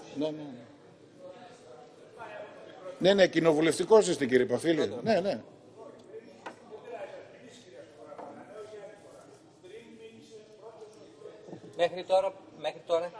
Ναι, κοινοβουλευτικός είστε, κύριε Παφίλη. Ναι. Μέχρι τώρα,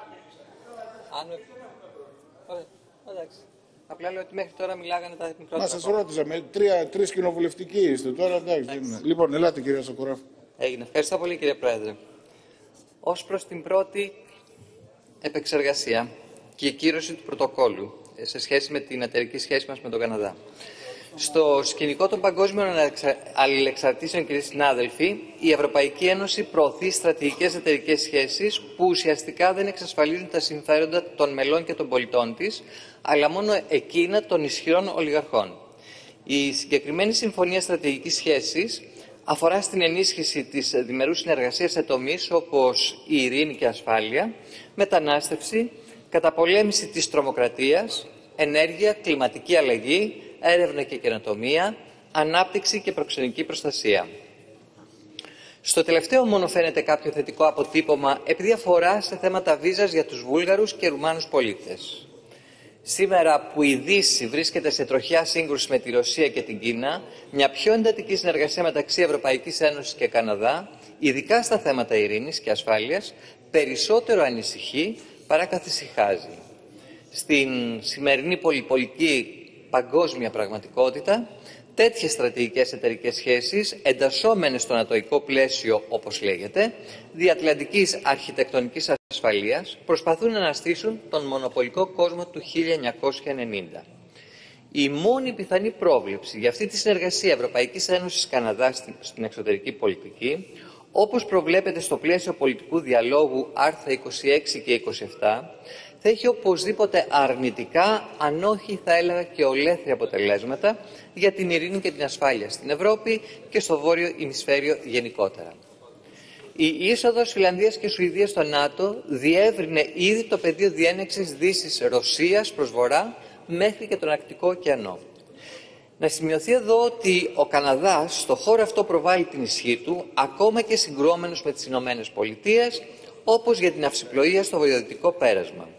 εντάξει. Απλά λέω ότι μέχρι τώρα μιλάγανε τα μικρότερα. Μα σας ρώτησα, με τρεις κοινοβουλευτικοί είστε τώρα, εντάξει. Λοιπόν, ελάτε, κύριε Σακουράφου. Έγινε. Ευχαριστώ πολύ, κύριε Πρόεδρε. Ως προς την πρώτη επεξεργασία και η κύρωση του πρωτοκόλλου σε σχέση με την εταιρική σχέση μας με τον Καναδά. Στο σκηνικό των παγκόσμιων αλληλεξαρτήσεων, κύριοι συνάδελφοι, η Ευρωπαϊκή Ένωση προωθεί στρατηγικές εταιρικές σχέσεις που ουσιαστικά δεν εξασφαλίζουν τα συμφέροντα των μελών και των πολιτών της, αλλά μόνο εκείνα των ισχυρών ολιγαρχών. Η συγκεκριμένη συμφωνία στρατηγικής σχέσης αφορά στην ενίσχυση της διμερούς συνεργασίας σε τομείς όπως η ειρήνη και ασφάλεια, μετανάστευση, καταπολέμηση της τρομοκρατίας, ενέργεια, κλιματική αλλαγή, έρευνα και καινοτομία, ανάπτυξη και προξενική προστασία. Στο τελευταίο μόνο φαίνεται κάποιο θετικό αποτύπωμα επειδή αφορά σε θέματα βίζας για τους Βούλγαρους και Ρουμάνους πολίτες. Σήμερα που η Δύση βρίσκεται σε τροχιά σύγκρουση με τη Ρωσία και την Κίνα, μια πιο εντατική συνεργασία μεταξύ Ευρωπαϊκής Ένωσης και Καναδά, ειδικά στα θέματα ειρήνης και ασφάλειας, περισσότερο ανησυχεί παρά καθησυχάζει. Στην σημερινή πολυπολική παγκόσμια πραγματικότητα, τέτοιες στρατηγικές εταιρικές σχέσεις, εντασσόμενες στο νατοϊκό πλαίσιο, όπως λέγεται, διατλαντικής αρχιτεκτονικής ασφαλείας, προσπαθούν να αναστήσουν τον μονοπολικό κόσμο του 1990. Η μόνη πιθανή πρόβλεψη για αυτή τη συνεργασία Ευρωπαϊκής Ένωσης Καναδά στην εξωτερική πολιτική, όπως προβλέπεται στο πλαίσιο πολιτικού διαλόγου άρθρα 26 και 27, θα έχει οπωσδήποτε αρνητικά, αν όχι θα έλεγα και ολέθρια αποτελέσματα για την ειρήνη και την ασφάλεια στην Ευρώπη και στο βόρειο ημισφαίριο γενικότερα. Η είσοδος Φιλανδίας και Σουηδίας στο ΝΑΤΟ διεύρυνε ήδη το πεδίο διένεξης Δύσης-Ρωσίας προς βορρά μέχρι και τον Αρκτικό ωκεανό. Να σημειωθεί εδώ ότι ο Καναδάς στο χώρο αυτό προβάλλει την ισχύ του, ακόμα και συγκρουόμενος με τις Ηνωμένες Πολιτείες, όπως για την αυσιπλοεία στο βορειοδυτικό πέρασμα.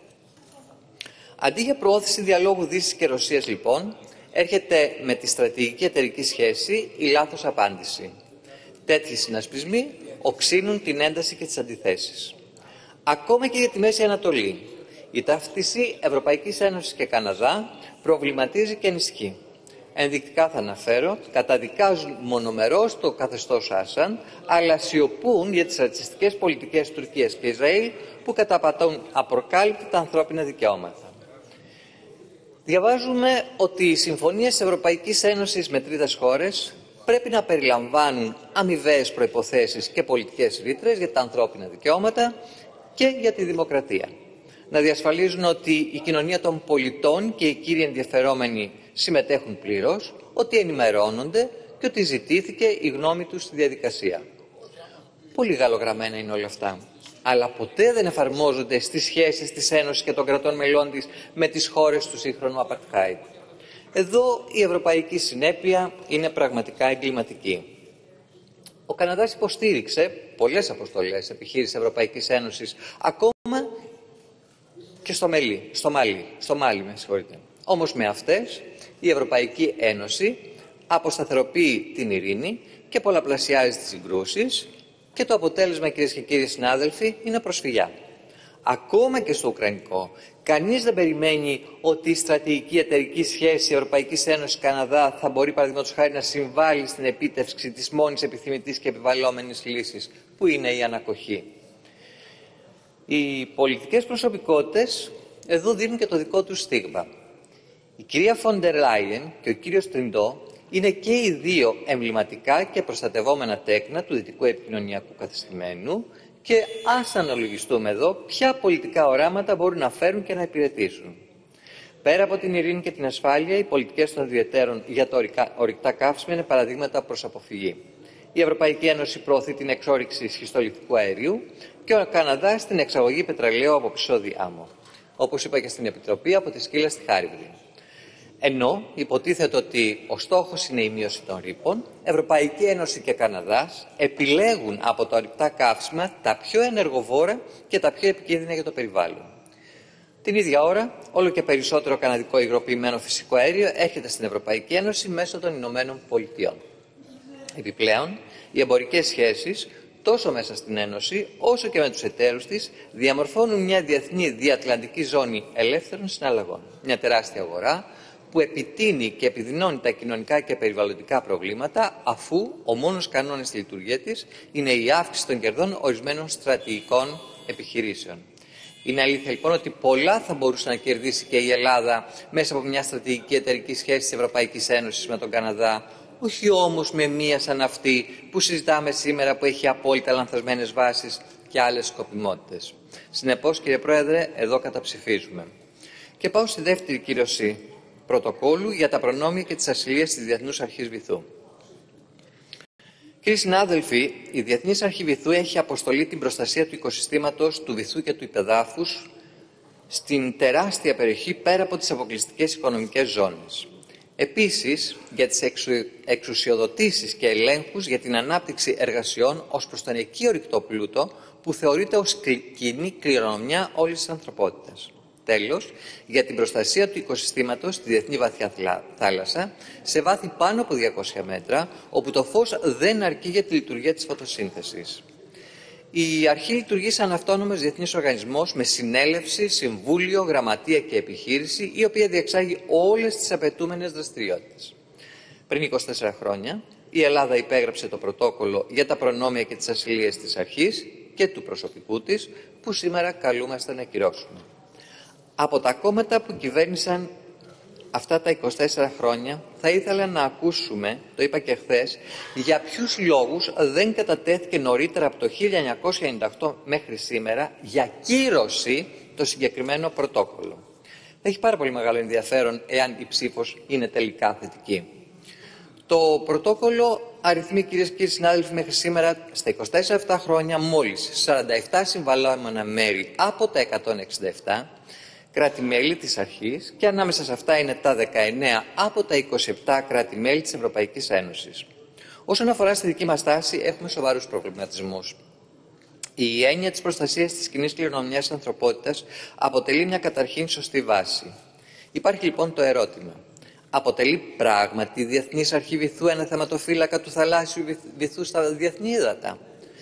Αντί για προώθηση διαλόγου Δύσης και Ρωσίας, λοιπόν, έρχεται με τη στρατηγική εταιρική σχέση η λάθος απάντηση. Τέτοιοι συνασπισμοί οξύνουν την ένταση και τις αντιθέσεις. Ακόμα και για τη Μέση Ανατολή, η ταύτιση Ευρωπαϊκής Ένωσης και Καναδά προβληματίζει και ενισχύει. Ενδεικτικά θα αναφέρω, καταδικάζουν μονομερώς το καθεστώς Άσαν, αλλά σιωπούν για τις ρατσιστικές πολιτικές Τουρκίας και Ισραήλ που καταπατούν απροκάλυπτα τα ανθρώπινα δικαιώματα. Διαβάζουμε ότι οι συμφωνίες της Ευρωπαϊκής Ένωσης με τρίτες χώρες πρέπει να περιλαμβάνουν αμοιβαίες προϋποθέσεις και πολιτικές ρήτρες για τα ανθρώπινα δικαιώματα και για τη δημοκρατία. Να διασφαλίζουν ότι η κοινωνία των πολιτών και οι κύριοι ενδιαφερόμενοι συμμετέχουν πλήρως, ότι ενημερώνονται και ότι ζητήθηκε η γνώμη τους στη διαδικασία. Πολύ γαλλογραμμένα είναι όλα αυτά, αλλά ποτέ δεν εφαρμόζονται στις σχέσεις της Ένωσης και των κρατών μελών της με τις χώρες του σύγχρονου Απαρτχάιτ. Εδώ η ευρωπαϊκή συνέπεια είναι πραγματικά εγκληματική. Ο Καναδάς υποστήριξε πολλές αποστολές επιχείρησης Ευρωπαϊκής Ένωσης, ακόμα και στο Μάλι, με συγχωρείτε. Όμως με αυτές η Ευρωπαϊκή Ένωση αποσταθεροποιεί την ειρήνη και πολλαπλασιάζει τις συγκρούσεις και το αποτέλεσμα, κυρίες και κύριοι συνάδελφοι, είναι προσφυγιά. Ακόμα και στο Ουκρανικό, κανείς δεν περιμένει ότι η στρατηγική εταιρική σχέση Ευρωπαϊκής Ένωσης Καναδά θα μπορεί, παραδείγματος χάρη, να συμβάλλει στην επίτευξη της μόνης επιθυμητής και επιβαλλόμενης λύσης, που είναι η ανακοχή. Οι πολιτικές προσωπικότητες εδώ δίνουν και το δικό τους στίγμα. Η κυρία Φόντερ Λάιεν και ο κύριος Τριντό είναι και οι δύο εμβληματικά και προστατευόμενα τέκνα του δυτικού επικοινωνιακού καθεστημένου και ας αναλογιστούμε εδώ ποια πολιτικά οράματα μπορούν να φέρουν και να υπηρετήσουν. Πέρα από την ειρήνη και την ασφάλεια, οι πολιτικές των διεταίρων για τα ορυκτά καύσιμα είναι παραδείγματα προς αποφυγή. Η Ευρωπαϊκή Ένωση προωθεί την εξόρυξη σχιστολιθικού αερίου και ο Καναδάς την εξαγωγή πετρελαίου από πισώδη άμμο. Όπως είπα και στην Επιτροπή, από τη Σκύλα στη Χάριβδη. Ενώ υποτίθεται ότι ο στόχος είναι η μείωση των ρήπων, Ευρωπαϊκή Ένωση και Καναδάς επιλέγουν από τα ορυκτά καύσιμα τα πιο ενεργοβόρα και τα πιο επικίνδυνα για το περιβάλλον. Την ίδια ώρα, όλο και περισσότερο καναδικό υγροποιημένο φυσικό αέριο έρχεται στην Ευρωπαϊκή Ένωση μέσω των Ηνωμένων Πολιτειών. Επιπλέον, οι εμπορικές σχέσεις, τόσο μέσα στην Ένωση, όσο και με τους εταίρους της, διαμορφώνουν μια διεθνή διατλαντική ζώνη ελεύθερων συναλλαγών. Μια τεράστια αγορά που επιτείνει και επιδεινώνει τα κοινωνικά και περιβαλλοντικά προβλήματα, αφού ο μόνος κανόνας στη λειτουργία της είναι η αύξηση των κερδών ορισμένων στρατηγικών επιχειρήσεων. Είναι αλήθεια λοιπόν ότι πολλά θα μπορούσε να κερδίσει και η Ελλάδα μέσα από μια στρατηγική εταιρική σχέση της Ευρωπαϊκής Ένωσης με τον Καναδά, όχι όμως με μία σαν αυτή που συζητάμε σήμερα, που έχει απόλυτα λανθασμένες βάσεις και άλλες σκοπιμότητες. Συνεπώς, κύριε Πρόεδρε, εδώ καταψηφίζουμε. Και πάω στη δεύτερη κύρωση πρωτοκόλου για τα προνόμια και τις ασυλίες της Διεθνούς Αρχής Βυθού. Κύριοι συνάδελφοι, η Διεθνής Αρχή Βυθού έχει αποστολή την προστασία του οικοσυστήματος, του βυθού και του υπεδάφους στην τεράστια περιοχή πέρα από τις αποκλειστικές οικονομικές ζώνες. Επίσης, για τις εξουσιοδοτήσεις και ελέγχους για την ανάπτυξη εργασιών ως προς τον εκεί ορυκτό πλούτο που θεωρείται ως κοινή κληρονομιά όλης της ανθρωπότητας. Τέλος, για την προστασία του οικοσυστήματος στη διεθνή βαθιά θάλασσα, σε βάθη πάνω από 200 μέτρα, όπου το φως δεν αρκεί για τη λειτουργία της φωτοσύνθεσης. Η αρχή λειτουργεί σαν αυτόνομος διεθνής οργανισμός με συνέλευση, συμβούλιο, γραμματεία και επιχείρηση, η οποία διεξάγει όλες τις απαιτούμενες δραστηριότητες. Πριν 24 χρόνια, η Ελλάδα υπέγραψε το πρωτόκολλο για τα προνόμια και τις ασυλίες της αρχής και του προσωπικού της, που σήμερα καλούμαστε να ακυρώσουμε. Από τα κόμματα που κυβέρνησαν αυτά τα 24 χρόνια, θα ήθελα να ακούσουμε, το είπα και χθες, για ποιους λόγους δεν κατατέθηκε νωρίτερα από το 1998 μέχρι σήμερα για κύρωση το συγκεκριμένο πρωτόκολλο. Θα έχει πάρα πολύ μεγάλο ενδιαφέρον εάν η ψήφος είναι τελικά θετική. Το πρωτόκολλο αριθμεί, κυρίες και κύριοι συνάδελφοι, μέχρι σήμερα στα 24 χρόνια μόλις 47 συμβαλόμενα μέρη από τα 167, κράτη-μέλη της αρχής, και ανάμεσα σε αυτά είναι τα 19 από τα 27 κράτη-μέλη της Ευρωπαϊκής Ένωσης. Όσον αφορά στη δική μας στάση, έχουμε σοβαρούς προβληματισμούς. Η έννοια της προστασίας της κοινής κληρονομιάς της ανθρωπότητας αποτελεί μια καταρχήν σωστή βάση. Υπάρχει λοιπόν το ερώτημα: αποτελεί πράγματι η Διεθνής Αρχή Βυθού ένα θεματοφύλακα του θαλάσσιου βυθού στα διεθνή ύδατα?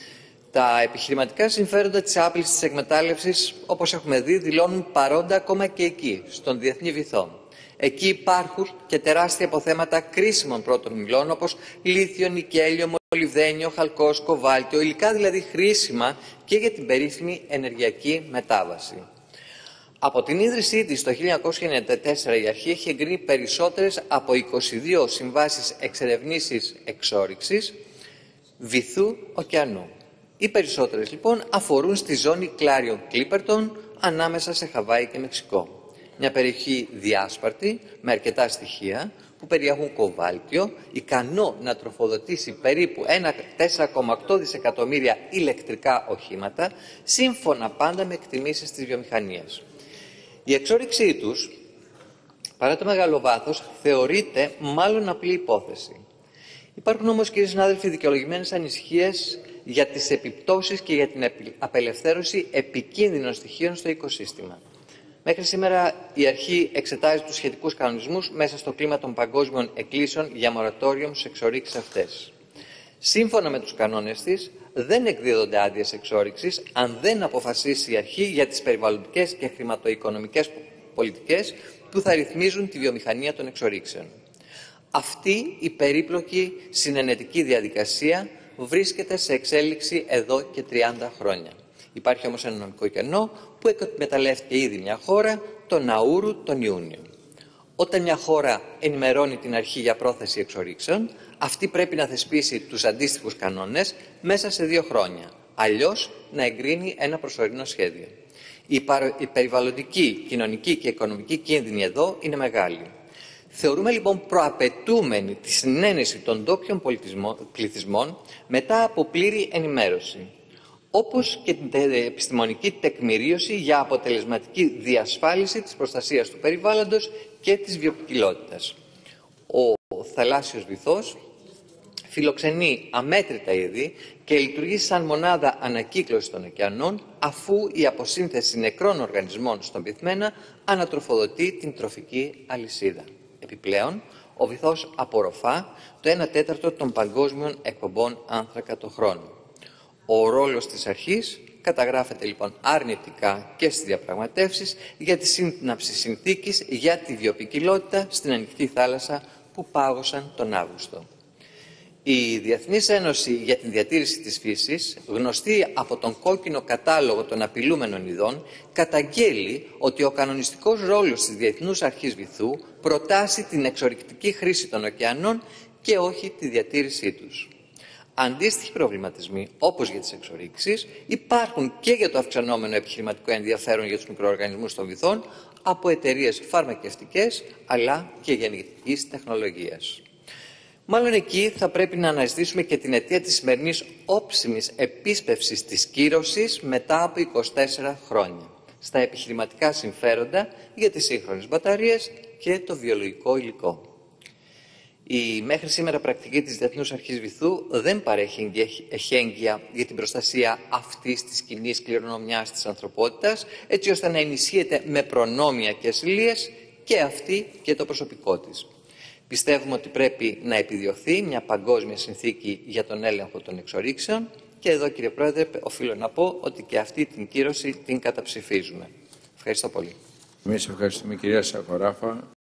Τα επιχειρηματικά συμφέροντα της άπλυσης της εκμετάλλευσης, όπως έχουμε δει, δηλώνουν παρόντα ακόμα και εκεί, στον διεθνή βυθό. Εκεί υπάρχουν και τεράστια αποθέματα κρίσιμων πρώτων υλών, όπως λίθιο, νικέλιο, μολυβδένιο, χαλκός, κοβάλτιο, υλικά δηλαδή χρήσιμα και για την περίφημη ενεργειακή μετάβαση. Από την ίδρυσή της το 1994 η αρχή έχει εγκρίνει περισσότερες από 22 συμβάσεις εξερευνήσεις εξόρυξης βυθού ωκεανού. Οι περισσότερες λοιπόν αφορούν στη ζώνη Κλάριον Κλίπερτον ανάμεσα σε Χαβάη και Μεξικό. Μια περιοχή διάσπαρτη με αρκετά στοιχεία που περιέχουν κοβάλτιο, ικανό να τροφοδοτήσει περίπου 4,8 δισεκατομμύρια ηλεκτρικά οχήματα, σύμφωνα πάντα με εκτιμήσεις της βιομηχανίας. Η εξόρυξή τους, παρά το μεγάλο βάθος, θεωρείται μάλλον απλή υπόθεση. Υπάρχουν όμως, κύριοι συνάδελφοι, δικαιολογημένες ανησυχίες για τις επιπτώσεις και για την απελευθέρωση επικίνδυνων στοιχείων στο οικοσύστημα. Μέχρι σήμερα η αρχή εξετάζει τους σχετικούς κανονισμούς μέσα στο κλίμα των παγκόσμιων εκκλήσεων για μορατόριο στις εξορίξεις αυτές. Σύμφωνα με τους κανόνες της, δεν εκδίδονται άδειες εξόρυξης αν δεν αποφασίσει η αρχή για τις περιβαλλοντικές και χρηματοοικονομικές πολιτικές που θα ρυθμίζουν τη βιομηχανία των εξορίξεων. Αυτή η περίπλοκη συνενετική διαδικασία βρίσκεται σε εξέλιξη εδώ και 30 χρόνια. Υπάρχει όμως ένα νομικό κενό που εκμεταλλεύτηκε ήδη μια χώρα, τον Ναούρου, τον Ιούνιο. Όταν μια χώρα ενημερώνει την αρχή για πρόθεση εξορίξεων, αυτή πρέπει να θεσπίσει τους αντίστοιχους κανόνες μέσα σε 2 χρόνια. Αλλιώς να εγκρίνει ένα προσωρινό σχέδιο. Η περιβαλλοντική, κοινωνική και οικονομική κίνδυνη εδώ είναι μεγάλη. Θεωρούμε λοιπόν προαπαιτούμενη τη συνένεση των ντόπιων πληθυσμών μετά από πλήρη ενημέρωση, όπως και την επιστημονική τεκμηρίωση για αποτελεσματική διασφάλιση της προστασίας του περιβάλλοντος και της βιοποικιλότητας. Ο θαλάσσιος βυθός φιλοξενεί αμέτρητα είδη και λειτουργεί σαν μονάδα ανακύκλωσης των ωκεανών, αφού η αποσύνθεση νεκρών οργανισμών στον πυθμένα ανατροφοδοτεί την τροφική αλυσίδα. Επιπλέον, ο βυθός απορροφά το 1/4 των παγκόσμιων εκπομπών άνθρακα το χρόνο. Ο ρόλος της αρχής καταγράφεται λοιπόν αρνητικά και στις διαπραγματεύσεις για τη σύναψη συνθήκης για τη βιοποικιλότητα στην ανοιχτή θάλασσα που πάγωσαν τον Αύγουστο. Η Διεθνής Ένωση για τη Διατήρηση της Φύσης, γνωστή από τον κόκκινο κατάλογο των απειλούμενων ειδών, καταγγέλει ότι ο κανονιστικός ρόλος της Διεθνούς Αρχής Βυθού προτάσει την εξορρυκτική χρήση των ωκεανών και όχι τη διατήρησή τους. Αντίστοιχοι προβληματισμοί, όπως για τις εξορύξεις, υπάρχουν και για το αυξανόμενο επιχειρηματικό ενδιαφέρον για τους μικροοργανισμούς των βυθών από εταιρείες φαρμακευτικές αλλά και γενετικής τεχνολογίας. Μάλλον εκεί θα πρέπει να αναζητήσουμε και την αιτία της σημερινής όψιμης επίσπευσης της κύρωσης μετά από 24 χρόνια στα επιχειρηματικά συμφέροντα για τις σύγχρονες μπαταρίες και το βιολογικό υλικό. Η μέχρι σήμερα πρακτική της Διεθνούς Αρχής Βυθού δεν παρέχει εχέγγυα για την προστασία αυτής της κοινής κληρονομιάς της ανθρωπότητας, έτσι ώστε να ενισχύεται με προνόμια και ασυλίες και αυτή και το προσωπικό της. Πιστεύουμε ότι πρέπει να επιδιωχθεί μια παγκόσμια συνθήκη για τον έλεγχο των εξορίξεων και εδώ, κύριε Πρόεδρε, οφείλω να πω ότι και αυτή την κύρωση την καταψηφίζουμε. Ευχαριστώ πολύ. Εμείς ευχαριστούμε, κυρία Σακοράφα.